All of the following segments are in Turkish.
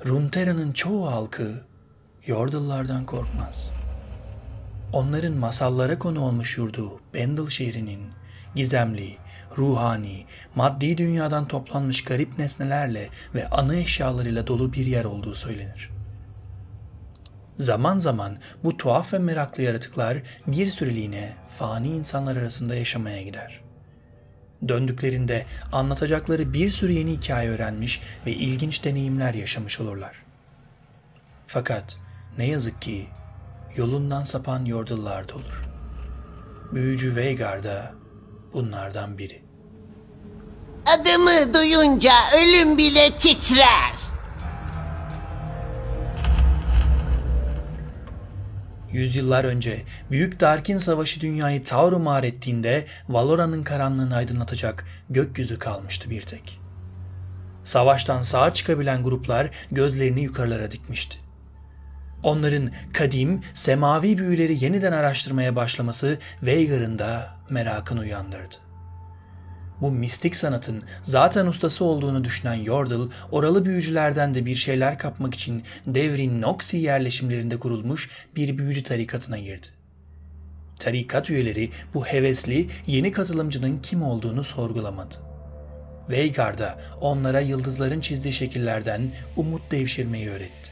Runeterra'nın çoğu halkı Yordle'lardan korkmaz. Onların masallara konu olmuş yurdu Pendle şehrinin gizemli, ruhani, maddi dünyadan toplanmış garip nesnelerle ve anı eşyalarıyla dolu bir yer olduğu söylenir. Zaman zaman bu tuhaf ve meraklı yaratıklar bir süreliğine fani insanlar arasında yaşamaya gider. Döndüklerinde anlatacakları bir sürü yeni hikaye öğrenmiş ve ilginç deneyimler yaşamış olurlar. Fakat ne yazık ki yolundan sapan Yordle'lar da olur. Büyücü Veigar da bunlardan biri. Adımı duyunca ölüm bile titrer. Yüzyıllar önce Büyük Darkin Savaşı dünyayı tarumar ettiğinde Valora'nın karanlığını aydınlatacak gökyüzü kalmıştı bir tek. Savaştan sağ çıkabilen gruplar gözlerini yukarılara dikmişti. Onların kadim, semavi büyüleri yeniden araştırmaya başlaması Veigar'ın da merakını uyandırdı. Bu mistik sanatın zaten ustası olduğunu düşünen Yordle, oralı büyücülerden de bir şeyler kapmak için devrin Noxi yerleşimlerinde kurulmuş bir büyücü tarikatına girdi. Tarikat üyeleri bu hevesli yeni katılımcının kim olduğunu sorgulamadı. Veigar da onlara yıldızların çizdiği şekillerden umut devşirmeyi öğretti.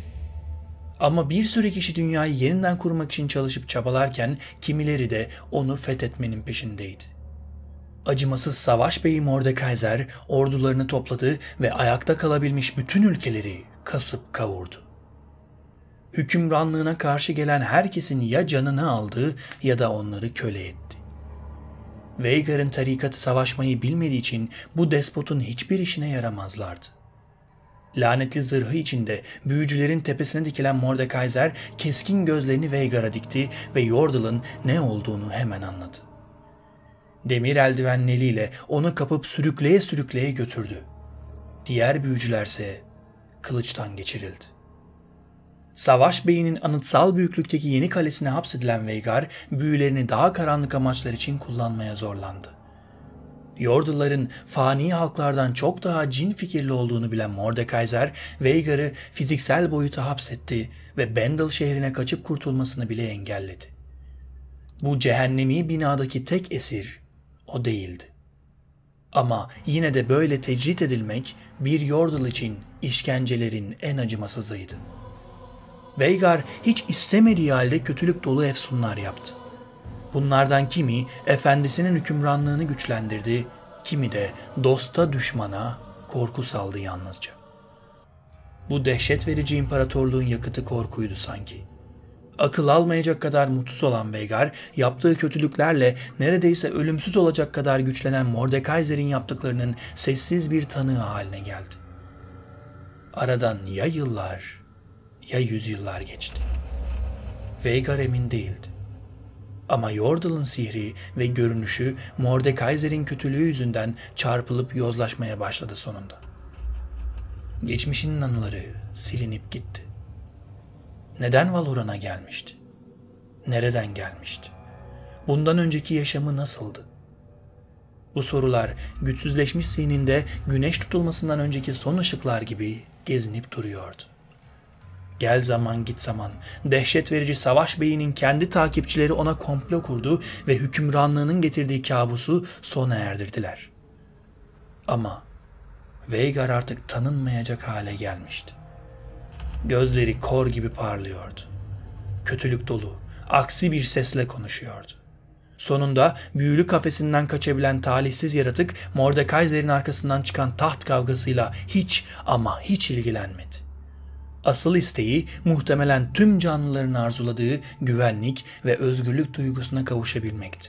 Ama bir sürü kişi dünyayı yeniden kurmak için çalışıp çabalarken kimileri de onu fethetmenin peşindeydi. Acımasız savaş beyi Mordekaiser ordularını topladı ve ayakta kalabilmiş bütün ülkeleri kasıp kavurdu. Hükümranlığına karşı gelen herkesin ya canını aldı ya da onları köle etti. Veigar'ın tarikatı savaşmayı bilmediği için bu despotun hiçbir işine yaramazlardı. Lanetli zırhı içinde büyücülerin tepesine dikilen Mordekaiser keskin gözlerini Veigar'a dikti ve Yordle'ın ne olduğunu hemen anladı. Demir eldivenli eliyle onu kapıp sürükleye sürükleye götürdü. Diğer büyücülerse kılıçtan geçirildi. Savaş beyinin anıtsal büyüklükteki yeni kalesine hapsedilen Veigar büyülerini daha karanlık amaçlar için kullanmaya zorlandı. Yordle'ların fani halklardan çok daha cin fikirli olduğunu bilen Mordekaiser, Veigar'ı fiziksel boyuta hapsetti ve Pendle şehrine kaçıp kurtulmasını bile engelledi. Bu cehennemi binadaki tek esir o değildi. Ama yine de böyle tecrit edilmek bir Yordle için işkencelerin en acımasızıydı. Veigar hiç istemediği halde kötülük dolu efsunlar yaptı. Bunlardan kimi efendisinin hükümranlığını güçlendirdi, kimi de dosta düşmana korku saldı yalnızca. Bu dehşet verici imparatorluğun yakıtı korkuydu sanki. Akıl almayacak kadar mutsuz olan Veigar, yaptığı kötülüklerle neredeyse ölümsüz olacak kadar güçlenen Mordekaiser'in yaptıklarının sessiz bir tanığı haline geldi. Aradan ya yıllar ya yüzyıllar geçti. Veigar emin değildi. Ama Yordle'ın sihri ve görünüşü Mordekaiser'in kötülüğü yüzünden çarpılıp yozlaşmaya başladı sonunda. Geçmişinin anıları silinip gitti. Neden Valoran'a gelmişti? Nereden gelmişti? Bundan önceki yaşamı nasıldı? Bu sorular güçsüzleşmiş zihninde güneş tutulmasından önceki son ışıklar gibi gezinip duruyordu. Gel zaman git zaman, dehşet verici savaş beyinin kendi takipçileri ona komplo kurdu ve hükümranlığının getirdiği kabusu sona erdirdiler. Ama Veigar artık tanınmayacak hale gelmişti. Gözleri kor gibi parlıyordu. Kötülük dolu, aksi bir sesle konuşuyordu. Sonunda büyülü kafesinden kaçabilen talihsiz yaratık Mordekaiser'in arkasından çıkan taht kavgasıyla hiç ama hiç ilgilenmedi. Asıl isteği muhtemelen tüm canlıların arzuladığı güvenlik ve özgürlük duygusuna kavuşabilmekti.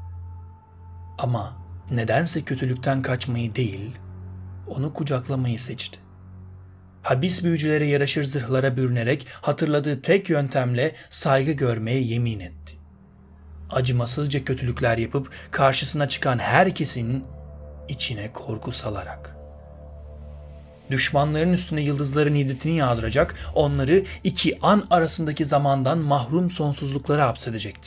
Ama nedense kötülükten kaçmayı değil, onu kucaklamayı seçti. Habis büyücülere yaraşır zırhlara bürünerek hatırladığı tek yöntemle saygı görmeye yemin etti. Acımasızca kötülükler yapıp karşısına çıkan herkesin içine korku salarak. Düşmanların üstüne yıldızların hiddetini yağdıracak, onları iki an arasındaki zamandan mahrum sonsuzluklara hapsedecekti.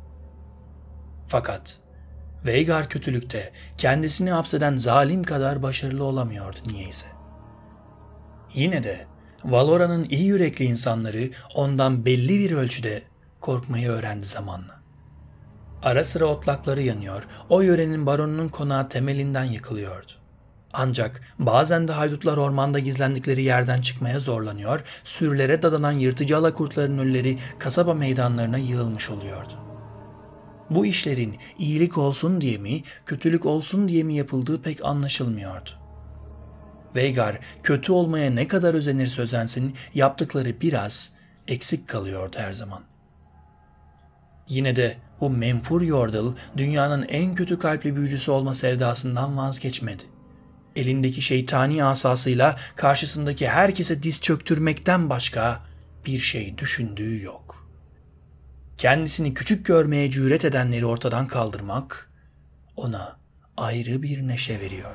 Fakat Veigar kötülükte kendisini hapseden zalim kadar başarılı olamıyordu niyeyse. Yine de Valora'nın iyi yürekli insanları ondan belli bir ölçüde korkmayı öğrendi zamanla. Ara sıra otlakları yanıyor, o yörenin baronunun konağı temelinden yıkılıyordu. Ancak bazen de haydutlar ormanda gizlendikleri yerden çıkmaya zorlanıyor, sürülere dadanan yırtıcı alakurtların ölüleri kasaba meydanlarına yığılmış oluyordu. Bu işlerin iyilik olsun diye mi, kötülük olsun diye mi yapıldığı pek anlaşılmıyordu. Veigar kötü olmaya ne kadar özenirse özensin yaptıkları biraz eksik kalıyordu her zaman. Yine de bu menfur Yordle dünyanın en kötü kalpli büyücüsü olma sevdasından vazgeçmedi. Elindeki şeytani asasıyla karşısındaki herkese diz çöktürmekten başka bir şey düşündüğü yok. Kendisini küçük görmeye cüret edenleri ortadan kaldırmak ona ayrı bir neşe veriyor.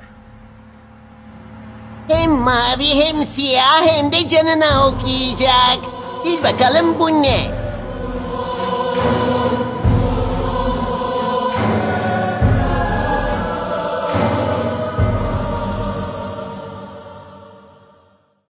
Hem mavi hem siyah hem de canına okuyacak. Bil bakalım bu ne?